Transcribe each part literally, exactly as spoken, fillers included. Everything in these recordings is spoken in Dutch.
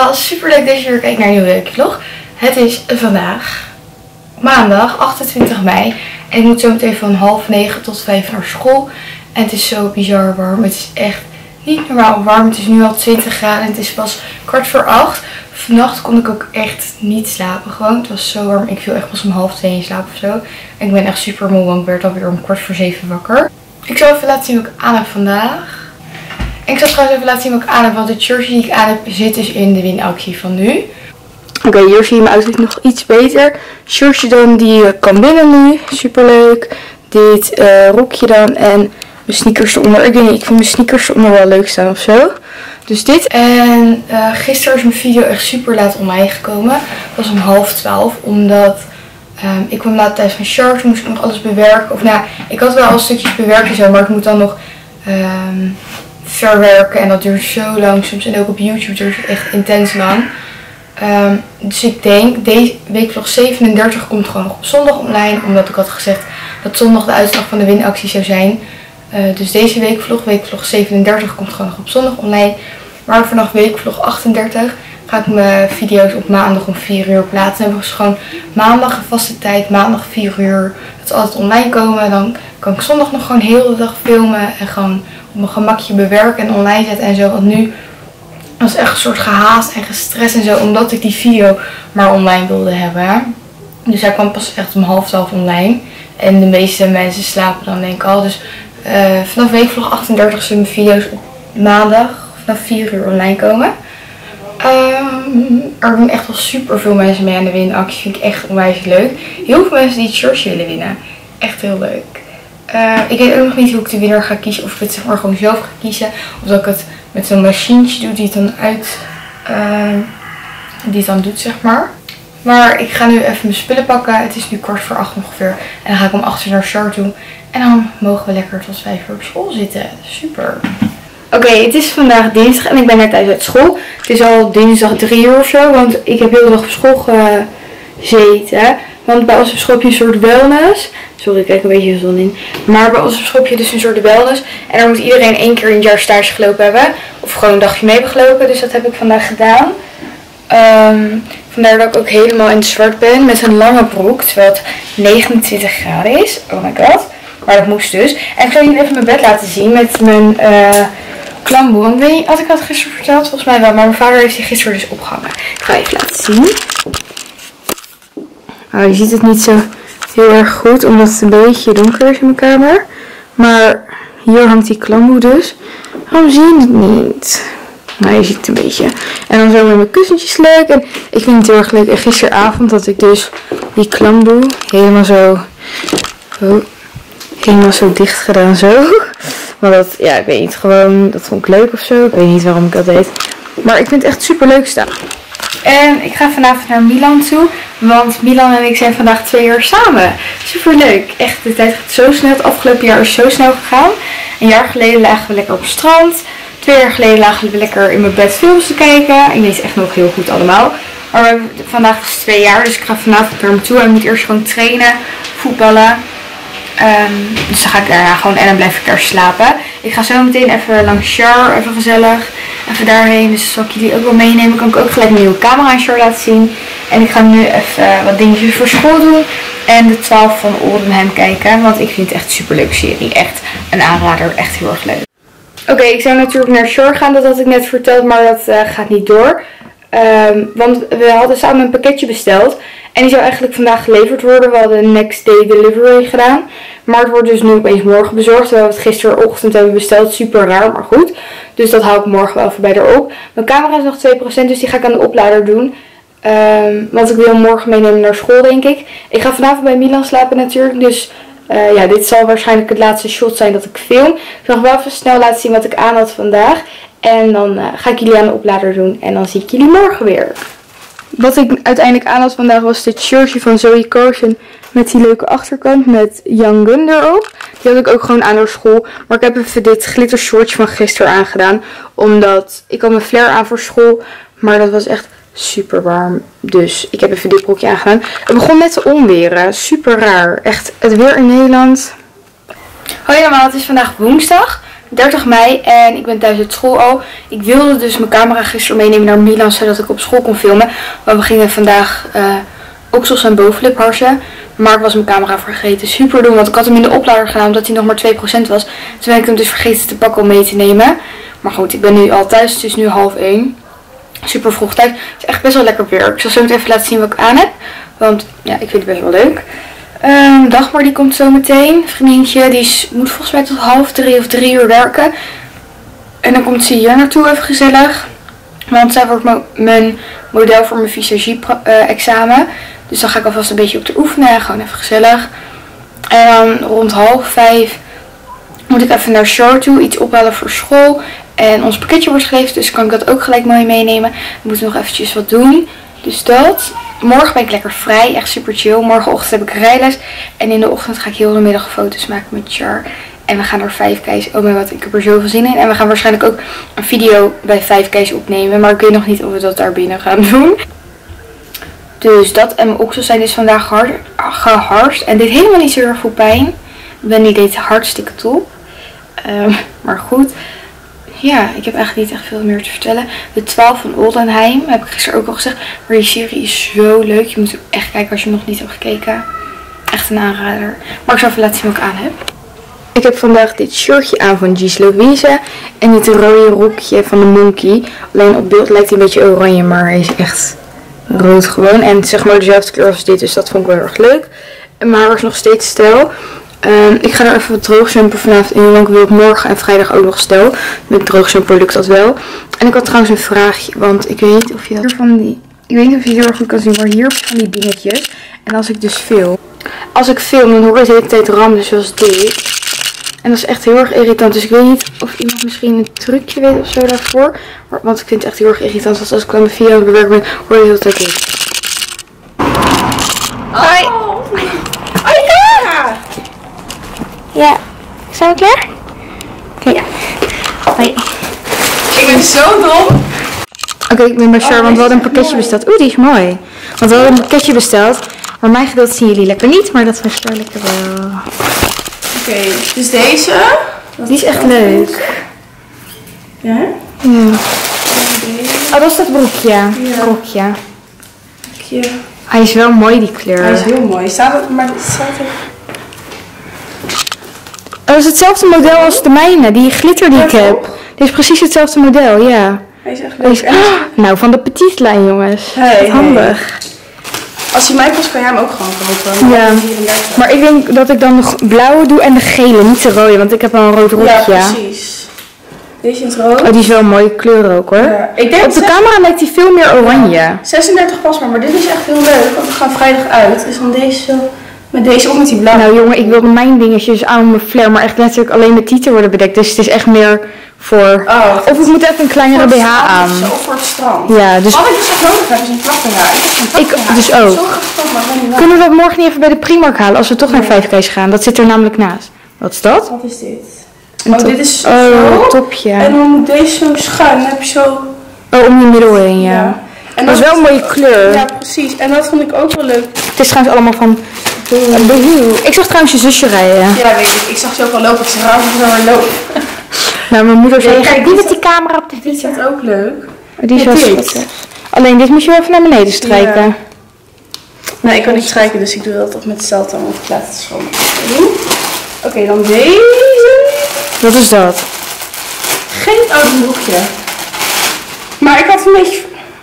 allemaal, super leuk dat je weer kijkt naar een nieuwe leuke vlog. Het is vandaag maandag achtentwintig mei en ik moet zo meteen van half negen tot vijf naar school. En het is zo bizar warm, het is echt niet normaal warm. Het is nu al twintig graden en het is pas kwart voor acht. Vannacht kon ik ook echt niet slapen gewoon, het was zo warm. Ik viel echt pas om half twee in slaap of zo. En ik ben echt super moe, want ik werd alweer om kwart voor zeven wakker. Ik zal even laten zien wat ik aan heb vandaag. En ik zal trouwens even laten zien wat ik aan heb, want de jersey die ik aan heb zit dus in de winactie van nu. Oké, okay, hier zie je mijn outfit nog iets beter. Shirtje dan, die kan binnen nu. Super leuk. Dit uh, rokje dan en mijn sneakers eronder. Ik weet niet, ik vind mijn sneakers eronder wel leuk staan of zo. Dus dit. En uh, gisteren is mijn video echt super laat online gekomen. Het was om half twaalf, omdat um, ik kwam laat thuis van Charles. Moest ik nog alles bewerken. Of nou, ik had wel al stukjes bewerkt en zo, maar ik moet dan nog Um, verwerken en dat duurt zo lang soms. En ook op YouTube duurt het echt intens lang. Um, dus ik denk, deze weekvlog zevenendertig komt gewoon nog op zondag online. Omdat ik had gezegd dat zondag de uitslag van de winactie zou zijn. Uh, dus deze weekvlog, weekvlog zevenendertig, komt gewoon nog op zondag online. Maar vanaf weekvlog achtendertig ga ik mijn video's op maandag om vier uur plaatsen. Dan hebben we dus gewoon maandag een vaste tijd, maandag vier uur. Dat ze altijd online komen. Dan kan ik zondag nog gewoon heel de dag filmen en gewoon op mijn gemakje bewerken en online zetten en zo. Want nu was het echt een soort gehaast en gestrest en zo, omdat ik die video maar online wilde hebben. Dus hij kwam pas echt om half twaalf online. En de meeste mensen slapen dan denk ik al. Dus uh, vanaf weekvlog achtendertig zullen mijn video's op maandag vanaf vier uur online komen. Um, er doen echt wel super veel mensen mee aan de winactie. Vind ik echt onwijs leuk. Heel veel mensen die het shirtje willen winnen. Echt heel leuk. Uh, ik weet ook nog niet hoe ik de winnaar ga kiezen. Of ik het zeg maar gewoon zelf ga kiezen. Of dat ik het met zo'n machientje doe die het dan uit uh, die het dan doet, zeg maar. Maar ik ga nu even mijn spullen pakken. Het is nu kwart voor acht ongeveer. En dan ga ik om acht uur naar Char toe. En dan mogen we lekker tot vijf uur op school zitten. Super. Oké, okay, het is vandaag dinsdag en ik ben net thuis uit school. Het is al dinsdag drie uur of zo, want ik heb heel de dag op school gezeten. Want bij ons op school heb je een soort wellness. Sorry, ik kijk een beetje de zon in. Maar bij ons op school heb je dus een soort wellness. En daar moet iedereen één keer in het jaar stage gelopen hebben. Of gewoon een dagje mee hebben gelopen. Dus dat heb ik vandaag gedaan. Um, vandaar dat ik ook helemaal in het zwart ben met een lange broek. Terwijl het negenentwintig graden is. Oh my god. Maar dat moest dus. En ik zal jullie even mijn bed laten zien met mijn Uh, klamboe. Want weet je, had ik dat gisteren verteld? Volgens mij wel. Maar mijn vader heeft die gisteren dus opgehangen. Ik ga even laten zien. Oh, je ziet het niet zo heel erg goed. Omdat het een beetje donker is in mijn kamer. Maar hier hangt die klamboe dus. Waarom zie je het niet? Nou, je ziet het een beetje. En dan zo met mijn kussentjes leuk. En ik vind het heel erg leuk. En gisteravond had ik dus die klamboe helemaal zo... Oh, helemaal zo dicht gedaan zo. Maar dat, ja, ik weet niet, gewoon, dat vond ik leuk of zo. Ik weet niet waarom ik dat deed. Maar ik vind het echt super leuk staan. En ik ga vanavond naar Milan toe. Want Milan en ik zijn vandaag twee jaar samen. Super leuk. Echt, de tijd gaat zo snel. Het afgelopen jaar is zo snel gegaan. Een jaar geleden lagen we lekker op het strand. Twee jaar geleden lagen we lekker in mijn bed films te kijken. Ik weet het echt nog heel goed allemaal. Maar we hebben, vandaag is het twee jaar. Dus ik ga vanavond naar hem toe. En ik moet eerst gewoon trainen, voetballen. Um, dus dan ga ik daarna gewoon en dan blijf ik daar slapen. Ik ga zo meteen even langs Char, even gezellig, even daarheen. Dus dat zal ik jullie ook wel meenemen. Kan ik ook gelijk een nieuwe camera aan Char laten zien. En ik ga nu even wat dingetjes voor school doen. En de twaalf van Oldenham kijken. Want ik vind het echt een super leuke serie. Echt een aanrader. Echt heel erg leuk. Oké, okay, ik zou natuurlijk naar Char gaan. Dat had ik net verteld. Maar dat uh, gaat niet door. Um, want we hadden samen een pakketje besteld. En die zou eigenlijk vandaag geleverd worden. We hadden next day delivery gedaan. Maar het wordt dus nu opeens morgen bezorgd. We hebben het gisterochtend hebben besteld. Super raar, maar goed. Dus dat hou ik morgen wel voorbij erop. Mijn camera is nog twee procent. Dus die ga ik aan de oplader doen. Um, want ik wil hem morgen meenemen naar school, denk ik. Ik ga vanavond bij Milan slapen natuurlijk. Dus uh, ja, dit zal waarschijnlijk het laatste shot zijn dat ik film. Ik zal nog wel even snel laten zien wat ik aan had vandaag. En dan uh, ga ik jullie aan de oplader doen. En dan zie ik jullie morgen weer. Wat ik uiteindelijk aan had vandaag was dit shirtje van Zoe Carson met die leuke achterkant met Young Gun erop. Die had ik ook gewoon aan door school. Maar ik heb even dit glitter shortje van gisteren aangedaan. Omdat ik had mijn flare aan voor school. Maar dat was echt super warm. Dus ik heb even dit broekje aangedaan. Het begon net te onweren. Super raar. Echt het weer in Nederland. Hoi allemaal, het is vandaag woensdag. dertig mei en ik ben thuis uit school al. Ik wilde dus mijn camera gisteren meenemen naar Milan, zodat ik op school kon filmen. Maar we gingen vandaag uh, oksels en bovenlip harsen. Maar ik was mijn camera vergeten. Super dom, want ik had hem in de oplader gedaan omdat hij nog maar twee procent was. Toen ben ik hem dus vergeten te pakken om mee te nemen. Maar goed, ik ben nu al thuis. Het is nu half één. Super vroeg thuis. Het is echt best wel lekker weer. Ik zal zo meteen even laten zien wat ik aan heb. Want ja, ik vind het best wel leuk. Um, Dagmar die komt zo meteen. Vriendinnetje, die is, moet volgens mij tot half drie of drie uur werken. En dan komt ze hier naartoe even gezellig. Want zij wordt mo mijn model voor mijn visagie uh, examen. Dus dan ga ik alvast een beetje op de oefenen. Gewoon even gezellig. En dan rond half vijf moet ik even naar Shore toe. Iets ophalen voor school. En ons pakketje wordt geleverd. Dus kan ik dat ook gelijk mooi meenemen. We moeten nog eventjes wat doen. Dus dat. Morgen ben ik lekker vrij. Echt super chill. Morgenochtend heb ik rijles. En in de ochtend ga ik heel de middag foto's maken met Char. En we gaan er vijf K's. Oh mijn god, ik heb er zoveel zin in. En we gaan waarschijnlijk ook een video bij vijf K's opnemen. Maar ik weet nog niet of we dat daar binnen gaan doen. Dus dat en mijn oksels zijn dus vandaag geharst. En dit helemaal niet zo erg veel pijn. Wendy deed hartstikke top. Um, maar goed. Ja, ik heb eigenlijk niet echt veel meer te vertellen. De twaalf van Oldenheim heb ik gisteren ook al gezegd. Maar die serie is zo leuk. Je moet ook echt kijken als je hem nog niet hebt gekeken. Echt een aanrader. Maar ik zal even laten zien wat ik aan heb. Ik heb vandaag dit shirtje aan van G's Louise. En dit rode rokje van de Monkey. Alleen op beeld lijkt hij een beetje oranje. Maar hij is echt rood gewoon. En zeg maar dezelfde kleur als dit. Dus dat vond ik wel erg leuk. En mijn haar is nog steeds stijl. Um, ik ga er even wat droogzampen vanavond in, want ik wil morgen en vrijdag ook nog stel. Met droogzamper lukt dat wel. En ik had trouwens een vraagje, want ik weet niet of je dat van die... Ik weet niet of je het heel erg goed kan zien, maar hier van die dingetjes. En als ik dus film... Als ik film, dan hoor ik de hele tijd rammen zoals dit. En dat is echt heel erg irritant. Dus ik weet niet of iemand misschien een trucje weet of zo daarvoor. Maar, want ik vind het echt heel erg irritant. Want als ik dan mijn video aan het bewerken ben, hoor je de hele tijd dit. Hoi! Ja, zijn we klaar? Oké. Okay. Hoi. Ik ben zo dom. Oké, okay, ik ben bij Char, oh, want we hadden een pakketje besteld. Oeh, die is mooi. Want we hadden een pakketje besteld. Maar mijn gedeelte zien jullie lekker niet, maar dat was Char lekker wel. Oké, okay, dus deze. Die is echt leuk. Ja? Ja. Oh, dat is dat broekje. Ja. Broekje. Broekje. Hij is wel mooi, die kleur. Hij is heel mooi. Staat het, maar staat er... Dat is hetzelfde model als de mijne, die glitter die ik heb. Dit is precies hetzelfde model, ja. Hij is echt leuk. Is... Nou, van de petite lijn, jongens. Hey, handig. Hey. Als hij mij past, kan jij hem ook gewoon kopen. Ja, maar ik denk dat ik dan de blauwe doe en de gele, niet de rode, want ik heb al een rood rokje. Ja, precies. Deze in het rood. Oh, die is wel een mooie kleur ook, hoor. Ja. Ik denk op de camera lijkt hij veel meer oranje. Ja. zesendertig pas maar, maar dit is echt heel leuk, want we gaan vrijdag uit. Dus dan deze zo... Met deze ook met die blauw. Nou jongen, ik wilde mijn dingetjes aan mijn flare, maar echt letterlijk alleen met tieten worden bedekt. Dus het is echt meer voor... Oh, of ik moet even een kleinere B H aan. Zo, voor het strand. Ja, dus... Wat ik dus echt nodig heb is een trappenhaar. Ik, ik dus ook. Zo kunnen we dat morgen niet even bij de Primark halen als we toch naar vijf K's gaan? Dat zit er namelijk naast. Wat is dat? Wat is dit? Een oh, dit is oh, zo. Een topje. En dan moet deze zo schuin. Dan heb je zo... Oh, om je middel heen, ja. ja. En dat is wel een mooie kleur. Ja, precies. En dat vond ik ook wel leuk. Het is trouwens allemaal van... Ik zag trouwens je zusje rijden. Ja, weet ik. Ik zag ze ook al lopen. Ik zag haar zo weer lopen. Nou, mijn moeder zei, kijk, die met die camera op de fiets. Die is ook leuk. Die is wel schattig. Alleen dit moet je wel even naar beneden strijken. Ja. Nee, ik kan niet strijken, dus ik doe dat toch met hetzelfde. Want ik laat het schoon doen. Oké, okay, dan deze. Wat is dat? Geen oud broekje. Maar ik had een beetje...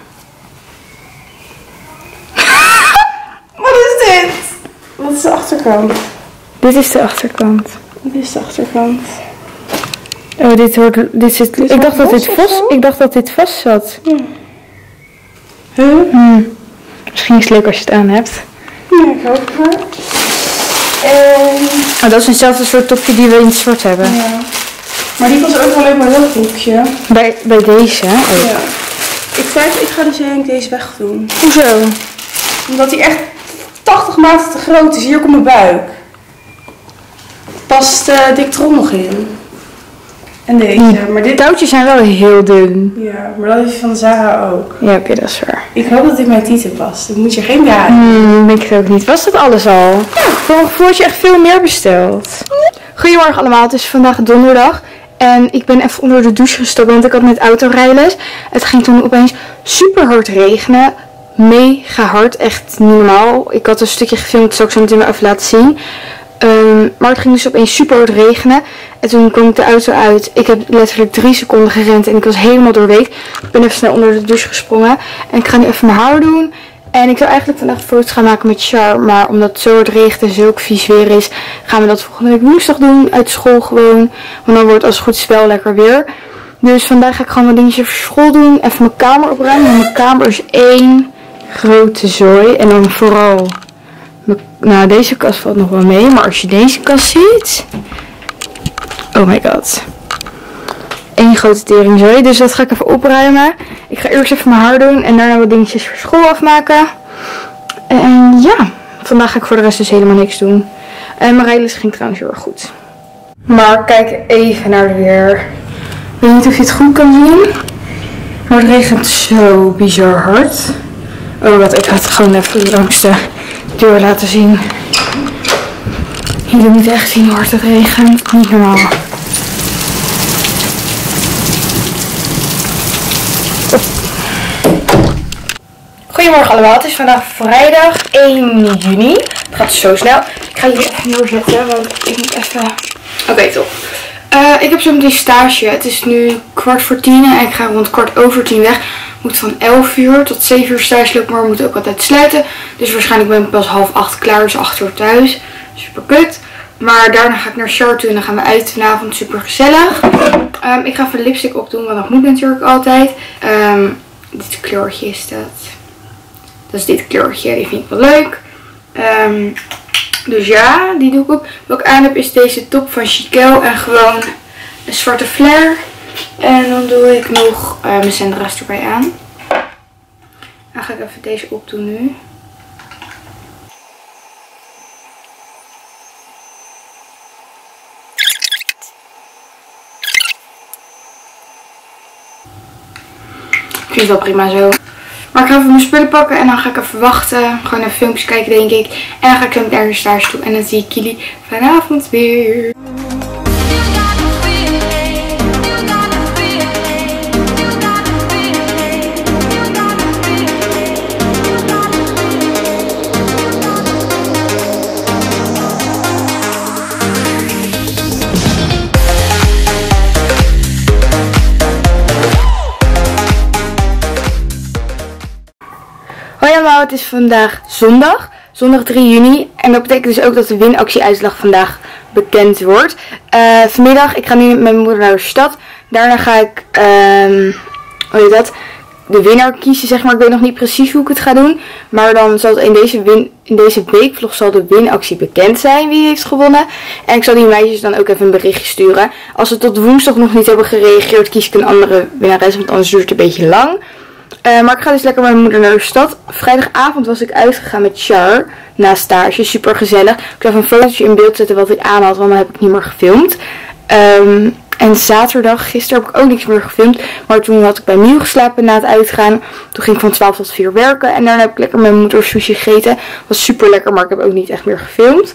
Wat is dit? Wat is de achterkant? Dit is de achterkant. Dit is de achterkant. Oh, dit hoort... Dit zit, dit ik, dacht dat dit vast, ik dacht dat dit vast zat. Hm. Huh? Hmm. Misschien is het leuk als je het aan hebt. Ja, ik hoop het maar. En... Oh, dat is hetzelfde soort topje die we in het zwart hebben. Ja. Maar die was ook wel leuk bij dat broekje. Bij, bij deze? Oh. Ja. Ik, denk, ik ga dus eigenlijk deze weg doen. Hoezo? Omdat hij echt tachtig maten te groot is. Hier komt mijn buik. Past uh, dik trom nog in. En deze. Mm. Maar dit... touwtjes zijn wel heel dun. Ja, maar dat is van Zara ook. Ja, oké, dat is waar. Ik hoop dat dit mijn tieten past. Dan moet je geen ja. Hmm, denk ik ook niet. Was dat alles al? Ja. Voor mijn gevoel had je echt veel meer besteld. Goedemorgen allemaal, het is vandaag donderdag. En ik ben even onder de douche gestapt, want ik had net autorijles. Het ging toen opeens super hard regenen. Mega hard, echt niet normaal. Ik had een stukje gefilmd, dat zal ik zo meteen wel even laten zien. Um, maar het ging dus opeens super hard regenen. En toen kwam ik de auto uit. Ik heb letterlijk drie seconden gerend en ik was helemaal doorweekt. Ik ben even snel onder de douche gesprongen. En ik ga nu even mijn haar doen. En ik wil eigenlijk vandaag foto's gaan maken met Char. Maar omdat het zo hard regent en zulk vies weer is, gaan we dat volgende week woensdag doen. Uit school gewoon. Want dan wordt als het goed is wel lekker weer. Dus vandaag ga ik gewoon wat dingetjes voor school doen. Even mijn kamer opruimen. Want mijn kamer is één grote zooi. En dan vooral... Nou, deze kast valt nog wel mee. Maar als je deze kast ziet... Oh my god. Eén grote teringzooi. Dus dat ga ik even opruimen. Ik ga eerst even mijn haar doen. En daarna wat dingetjes voor school afmaken. En ja. Vandaag ga ik voor de rest dus helemaal niks doen. En mijn rijles ging trouwens heel erg goed. Maar kijk even naar de weer. Ik weet niet of je het goed kan zien. Maar het regent zo bizar hard. Oh wat, ik ga het gewoon even langs de deur laten zien. Jullie moeten echt zien hoe hard het regent. Niet normaal. Goedemorgen allemaal, het is vandaag vrijdag één juni. Het gaat zo snel. Ik ga jullie even neerzetten, want ik moet even... Oké, okay, top. Uh, ik heb zo meteen stage. Het is nu kwart voor tien en ik ga rond kwart over tien weg. Ik moet van elf uur tot zeven uur stage lopen, maar we moeten ook altijd sluiten. Dus waarschijnlijk ben ik pas half acht klaar, dus acht uur thuis. Super kut. Maar daarna ga ik naar Char toe en dan gaan we uit vanavond. Super gezellig. Um, ik ga even lipstick opdoen, want dat moet natuurlijk altijd. Um, dit kleurtje is dat. Dat is dit kleurtje, die vind ik wel leuk. Um, dus ja, die doe ik op. Wat ik aan heb is deze top van Chiquel en gewoon een zwarte flare. En dan doe ik nog uh, mijn zendra's erbij aan. Dan ga ik even deze opdoen nu. Ik vind het wel prima zo. Maar ik ga even mijn spullen pakken en dan ga ik even wachten. Gewoon even filmpjes kijken denk ik. En dan ga ik zo naar de stage toe. En dan zie ik jullie vanavond weer. Hoi allemaal, het is vandaag zondag, zondag drie juni. En dat betekent dus ook dat de winactieuitslag vandaag bekend wordt. Uh, vanmiddag, ik ga nu met mijn moeder naar de stad. Daarna ga ik, um, hoe heet dat, de winnaar kiezen zeg maar. Ik weet nog niet precies hoe ik het ga doen. Maar dan zal het in deze, win, in deze weekvlog zal de winactie bekend zijn wie heeft gewonnen. En ik zal die meisjes dan ook even een berichtje sturen. Als ze tot woensdag nog niet hebben gereageerd, kies ik een andere winnares, want anders duurt het een beetje lang. Uh, maar ik ga dus lekker met mijn moeder naar de stad. Vrijdagavond was ik uitgegaan met Char na stage. Super gezellig. Ik zal even een fotootje in beeld zetten wat ik aan had, want dan heb ik niet meer gefilmd. Um, en zaterdag, gisteren heb ik ook niks meer gefilmd. Maar toen had ik bij Miel geslapen na het uitgaan. Toen ging ik van twaalf tot vier werken. En daarna heb ik lekker met mijn moeder sushi gegeten. Was super lekker, maar ik heb ook niet echt meer gefilmd.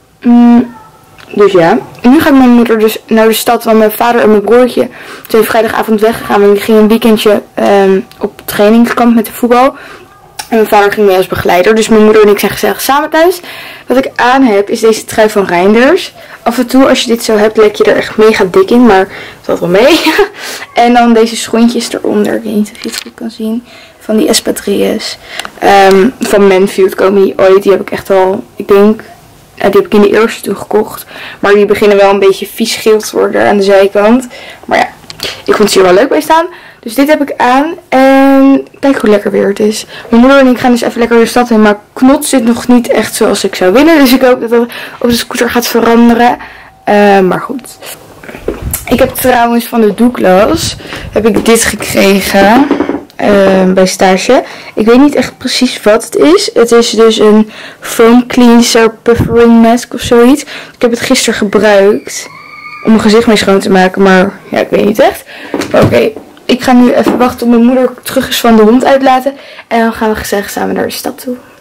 Um, Dus ja, en nu ga ik met mijn moeder dus naar de stad, want mijn vader en mijn broertje zijn vrijdagavond weggegaan. En die gingen een weekendje um, op trainingskamp met de voetbal. En mijn vader ging mee als begeleider, dus mijn moeder en ik zijn gezellig samen thuis. Wat ik aan heb is deze trui van Reinders. Af en toe als je dit zo hebt, lek je er echt mega dik in, maar het valt wel mee. En dan deze schoentjes eronder, ik weet niet of je het goed kan zien. Van die Espadrilles. Um, van Manfield komen die ooit, die heb ik echt al, ik denk... Die heb ik in de eerste toen gekocht. Maar die beginnen wel een beetje vies geel te worden aan de zijkant. Maar ja, ik vond ze hier wel leuk bij staan. Dus dit heb ik aan. En kijk hoe lekker weer het is. Mijn moeder en ik gaan dus even lekker de stad in. Maar Knot zit nog niet echt zoals ik zou willen. Dus ik hoop dat dat op de scooter gaat veranderen. Uh, maar goed. Ik heb trouwens van de Douglas heb ik dit gekregen. Uh, bij stage. Ik weet niet echt precies wat het is. Het is dus een foam cleanser puffering mask of zoiets. Ik heb het gisteren gebruikt om mijn gezicht mee schoon te maken, maar ja, ik weet niet echt. Oké, okay. Ik ga nu even wachten tot mijn moeder terug is van de hond uitlaten. En dan gaan we gezellig samen naar de stad toe. Oké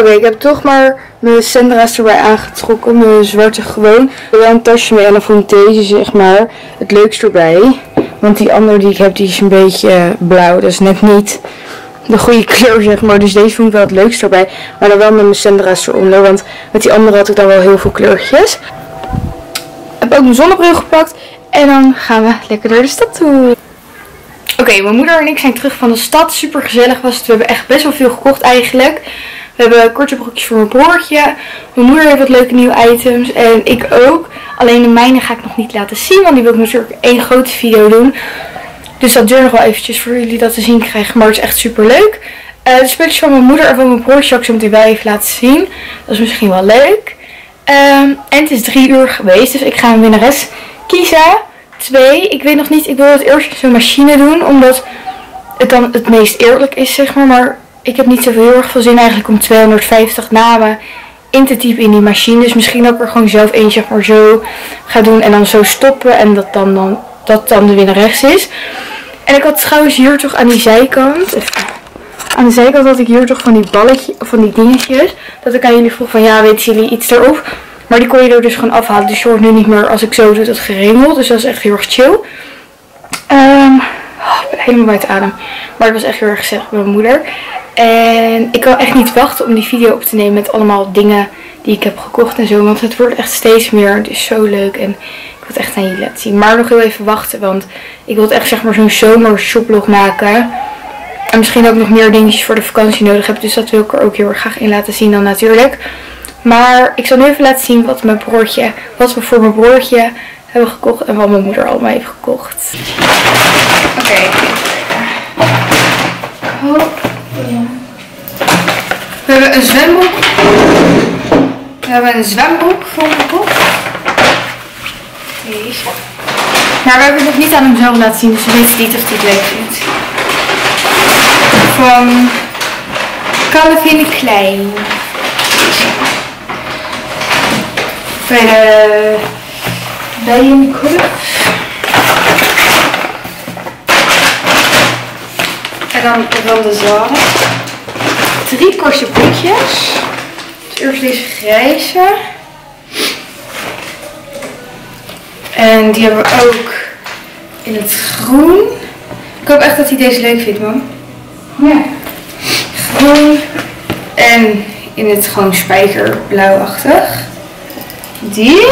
Oké, okay, ik heb toch maar mijn Sendra's erbij aangetrokken. Mijn zwarte gewoon. Ik heb wel een tasje mee en dan vond ik deze zeg maar het leukst erbij. Want die andere die ik heb, die is een beetje blauw. Dat is net niet de goede kleur zeg maar. Dus deze vond ik wel het leukst erbij. Maar dan wel met mijn Sendra's eronder. Want met die andere had ik dan wel heel veel kleurtjes. Ik heb ook mijn zonnebril gepakt. En dan gaan we lekker naar de stad toe. Oké, okay, mijn moeder en ik zijn terug van de stad. Super gezellig was het. We hebben echt best wel veel gekocht eigenlijk. We hebben korte broekjes voor mijn broertje. Mijn moeder heeft wat leuke nieuwe items. En ik ook. Alleen de mijne ga ik nog niet laten zien. Want die wil ik natuurlijk één grote video doen. Dus dat duurt nog wel eventjes voor jullie dat te zien krijgen. Maar het is echt super leuk. Uh, de spulletjes van mijn moeder en van mijn broertje zal ik zo meteen wel even laten zien. Dat is misschien wel leuk. Um, en het is drie uur geweest. Dus ik ga een winnares kiezen. Twee. Ik weet nog niet. Ik wil het eerst zo'n machine doen. Omdat het dan het meest eerlijk is zeg maar. Maar ik heb niet zoveel heel erg veel zin eigenlijk om tweehonderdvijftig namen in te typen in die machine. Dus misschien dat ik er gewoon zelf één zeg maar zo ga doen. En dan zo stoppen. En dat dan, dan, dat dan de winnares is. En ik had trouwens hier toch aan die zijkant. Even, aan de zijkant had ik hier toch van die balletjes. Van die dingetjes. Dat ik aan jullie vroeg van ja weten jullie iets erop. Maar die kon je er dus gewoon afhalen. Dus je hoort nu niet meer als ik zo doe dat geremeld. Dus dat is echt heel erg chill. Um, oh, ik ben helemaal buiten adem. Maar het was echt heel erg gezellig met mijn moeder. En ik kan echt niet wachten om die video op te nemen met allemaal dingen die ik heb gekocht en zo. Want het wordt echt steeds meer. Het is zo leuk. En ik wil het echt aan jullie laten zien. Maar nog heel even wachten. Want ik wil het echt zeg maar zo'n zomer shoplog maken. En misschien ook nog meer dingetjes voor de vakantie nodig heb. Dus dat wil ik er ook heel erg graag in laten zien dan natuurlijk. Maar ik zal nu even laten zien wat mijn broertje, wat we voor mijn broertje hebben gekocht en wat mijn moeder allemaal heeft gekocht. Oké. Okay. Oh. We hebben een zwembroek. We hebben een zwembroek voor gekocht. Deze. Maar we hebben het nog niet aan hem zelf laten zien, dus we weten niet of hij het leuk vindt. Van Calvin Klein. Bij de Bijenkorf. En dan van de Zara. Drie korte broekjes. Dus eerst deze grijze. En die hebben we ook in het groen. Ik hoop echt dat hij deze leuk vindt, man. Ja. Groen. En in het gewoon spijkerblauwachtig. Die.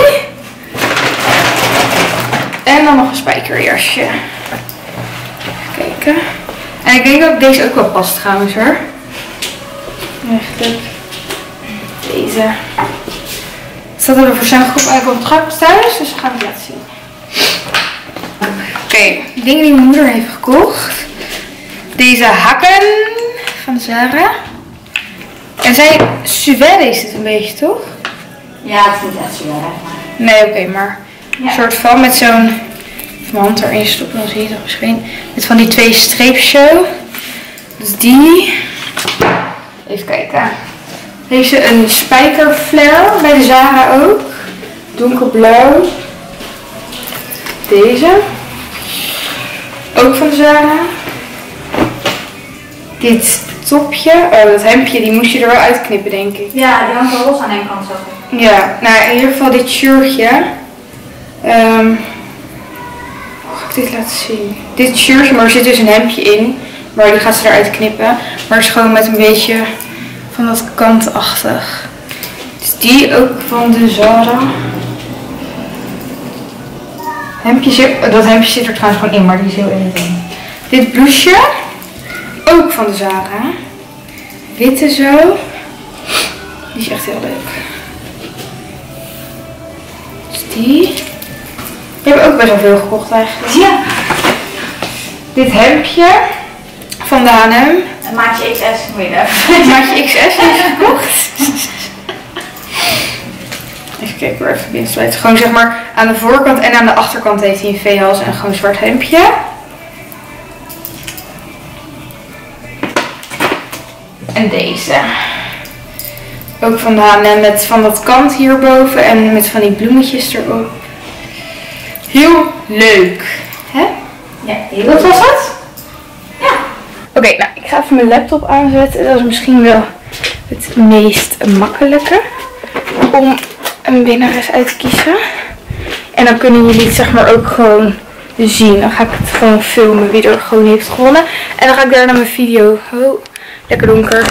En dan nog een spijkerjasje. Even kijken. En ik denk dat deze ook wel past trouwens hoor. Eigenlijk. Deze. Staat er voor zijn groep eigenlijk op het trap thuis. Dus we gaan het laten zien. Oké. Okay. Dingen die mijn moeder heeft gekocht. Deze hakken van Zara. En zij suède is het een beetje toch? Ja, het is niet echt suède. Nee, oké, okay, maar een ja. soort van met zo'n mijn hand erin stoppen, dan zie je dat misschien. Met van die twee streepjes zo. Dus die. Even kijken. Deze een spijkerflare bij de Zara ook. Donkerblauw. Deze. Ook van de Zara. Dit topje. Oh, dat hemdje, die moest je er wel uitknippen, denk ik. Ja, die hangt wel los aan één kant zo. Ja, nou in ieder geval dit shirtje. Um, hoe ga ik dit laten zien? Dit shirtje, maar er zit dus een hemdje in. Maar die gaat ze eruit knippen. Maar het is gewoon met een beetje van dat kantachtig. Dus die ook van de Zara. Hemdje zit, dat hemdje zit er trouwens gewoon in, maar die is heel elegant. Dit blouseje. Ook van de Zara. Witte zo. Die is echt heel leuk. Dus die. Die hebben ook best wel veel gekocht eigenlijk. Ja. Dit hemdje van de H en M. Een maatje X S moet je daar. Maatje X S heeft gekocht. Even kijken waar even binnen sluit. Gewoon zeg maar aan de voorkant en aan de achterkant heeft hij een V-hals en gewoon zwart hemdje. En deze. Ook van de H en M met van dat kant hierboven en met van die bloemetjes erop. Heel leuk. Hè? Ja, heel Wat was het? Ja. Oké, okay, nou ik ga even mijn laptop aanzetten. Dat is misschien wel het meest makkelijke om een winnares uit te kiezen. En dan kunnen jullie het zeg maar ook gewoon zien. Dan ga ik het gewoon filmen wie er gewoon heeft gewonnen. En dan ga ik daarna mijn video... Oh, lekker donker.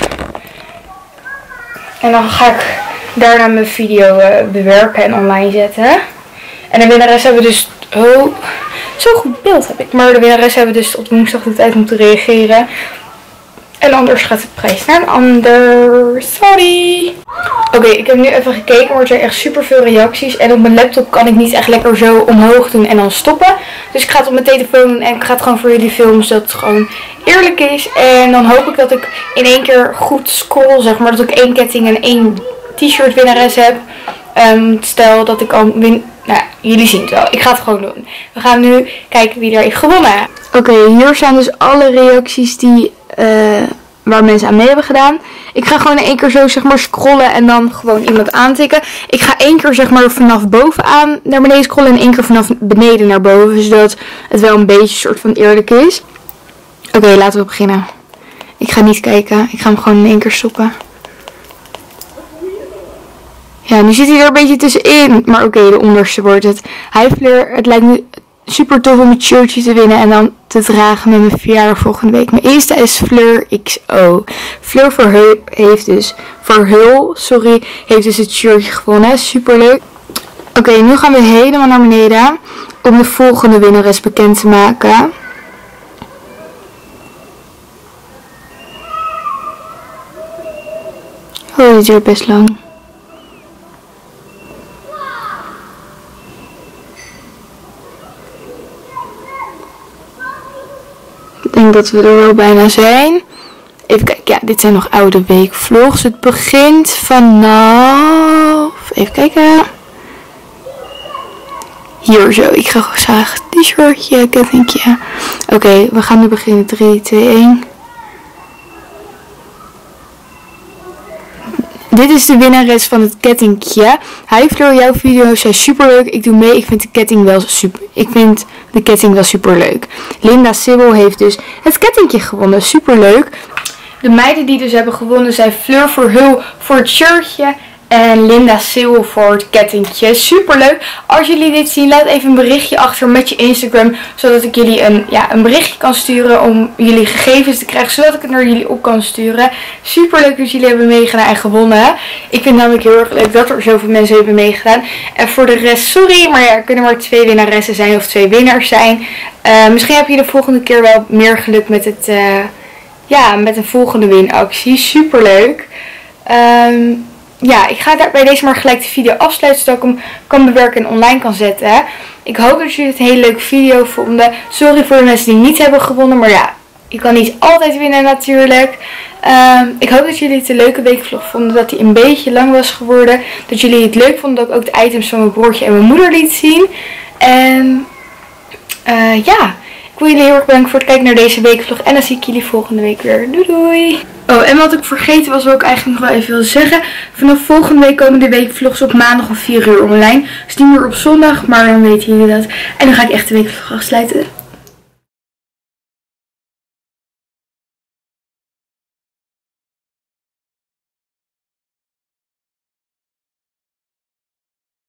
En dan ga ik daarna mijn video uh, bewerken en online zetten. En de winnares hebben dus... Oh, zo'n goed beeld heb ik. Maar de winnares hebben dus tot woensdag de tijd om te reageren. En anders gaat de prijs naar een ander. Sorry. Oké, okay, ik heb nu even gekeken. Maar er zijn echt super veel reacties. En op mijn laptop kan ik niet echt lekker zo omhoog doen en dan stoppen. Dus ik ga het op mijn telefoon doen. En ik ga het gewoon voor jullie filmen. Zodat het gewoon eerlijk is. En dan hoop ik dat ik in één keer goed scroll. Zeg maar. Dat ik één ketting en één t-shirt winnares heb. Um, stel dat ik al win... Nou, jullie zien het wel. Ik ga het gewoon doen. We gaan nu kijken wie er heeft gewonnen. Oké, okay, hier zijn dus alle reacties die... Uh, waar mensen aan mee hebben gedaan. Ik ga gewoon in één keer zo zeg maar scrollen en dan gewoon iemand aantikken. Ik ga één keer zeg maar vanaf bovenaan naar beneden scrollen en één keer vanaf beneden naar boven. Zodat het wel een beetje soort van eerlijk is. Oké, okay, laten we beginnen. Ik ga niet kijken. Ik ga hem gewoon in één keer stoppen. Ja, nu zit hij er een beetje tussenin. Maar oké, okay, de onderste wordt het. Hi Fleur, het lijkt me super tof om het shirtje te winnen en dan te dragen met mijn verjaardag volgende week. Mijn Insta is Fleur X O. Fleur Verheul heeft dus, Verheul, sorry, heeft dus het shirtje gewonnen. Super leuk. Oké, okay, nu gaan we helemaal naar beneden om de volgende winnares bekend te maken. Oh, dit duurt best lang. Ik denk dat we er wel bijna zijn. Even kijken. Ja, dit zijn nog oude weekvlogs. Het begint vanaf... Even kijken. Hier zo. Ik ga graag t-shirtje, kettingje. Oké, okay, we gaan nu beginnen. drie, twee, één. Dit is de winnares van het kettingje. Hi Fleur, jouw video's zijn super leuk. Ik doe mee. Ik vind de ketting wel super. Ik vind de ketting wel super leuk. Linda Sibbel heeft dus het kettingje gewonnen. Super leuk. De meiden die dus hebben gewonnen zijn Fleur Verheul voor het shirtje. En Linda Sibbel voor het kettingje. Super leuk. Als jullie dit zien, laat even een berichtje achter met je Instagram. Zodat ik jullie een, ja, een berichtje kan sturen om jullie gegevens te krijgen. Zodat ik het naar jullie op kan sturen. Super leuk dat jullie hebben meegedaan en gewonnen. Ik vind het namelijk heel erg leuk dat er zoveel mensen hebben meegedaan. En voor de rest, sorry. Maar ja, er kunnen maar twee winnaressen zijn of twee winnaars zijn. Uh, misschien heb je de volgende keer wel meer geluk met, het, uh, ja, met een volgende winactie. Super leuk. Um, Ja, ik ga daar bij deze maar gelijk de video afsluiten, zodat ik hem kan bewerken en online kan zetten. Ik hoop dat jullie het een hele leuke video vonden. Sorry voor de mensen die niet hebben gewonnen, maar ja, je kan niet altijd winnen natuurlijk. Um, ik hoop dat jullie het een leuke weekvlog vonden, dat hij een beetje lang was geworden. Dat jullie het leuk vonden dat ik ook de items van mijn broertje en mijn moeder liet zien. En uh, ja, ik wil jullie heel erg bedanken voor het kijken naar deze weekvlog. En dan zie ik jullie volgende week weer. Doei doei! Oh, en wat ik vergeten was, wat ik eigenlijk nog wel even wil zeggen. Vanaf volgende week komen de weekvlogs op maandag om vier uur online. Dus niet meer op zondag, maar dan weten jullie dat. En dan ga ik echt de weekvlog afsluiten.